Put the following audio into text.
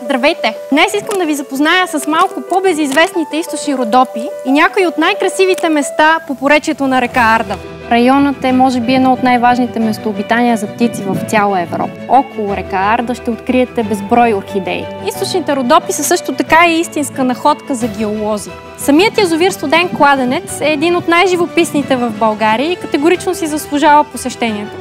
Здравейте! Днес искам да ви запозная с малко по-безизвестните източни Родопи и някои от най-красивите места по поречието на река Арда. Районът е, може би, едно от най-важните местообитания за птици в цяла Европа. Около река Арда ще откриете безброй орхидеи. Източните Родопи са също така и истинска находка за геолози. Самият язовир Студен кладенец е един от най-живописните в България и категорично си заслужава посещението.